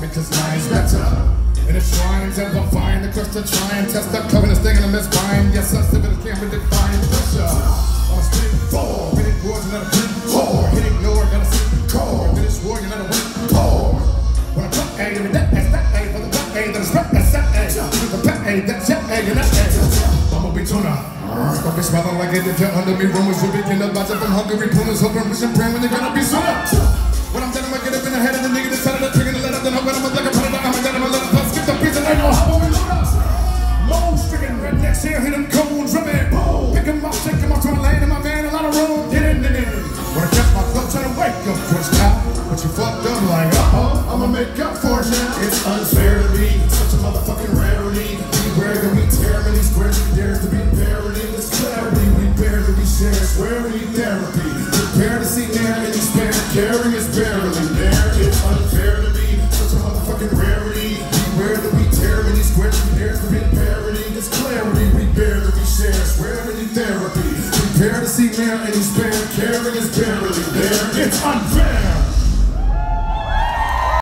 because mine's better. And if shrines ever find the quest to try and test that covenant thing in the misbind, yes, I still can't define pressure. On a street four, hit it wars, you're not a big whore. Hit ignore, gotta see core. Finish war, you're not a weak poor. When I put A, then that's that A, for the back A, then it's back, that's that A. With the back A, that's that A, and that A. I'ma be tuna. Stop be smiling like it if you're under me. Rumors will begin about it from hungry pumas, hoping, wishing, praying when you're gonna be sooner. When I'm done, I'ma get up in the head of the nigga that started the trigger, the let up, then I'm like a predator. I'm gonna let up, skip the piece, and I know how we load up. Low stricken rednecks here, hit them cold, dripping. Pick 'em up, shake 'em up, trying to land in my van, a lot of room, get in. When I catch my club, trying to wake up, twitch out. But you fucked up like, I'ma make up for it now. It's unfair to me, such a motherfucking rarity. Beware that we tear many squares, we dare to be parody. This clarity, we bear to be shared, swear we need therapy. Prepare to see air and despair, caring is barely there. It's unfair to me, such a motherfucking rarity. Beware that we tear many squares, we dare to be parody. This clarity, we bear to be shared, swear we need therapy. Prepare to see air and despair, caring is barely there. It's unfair.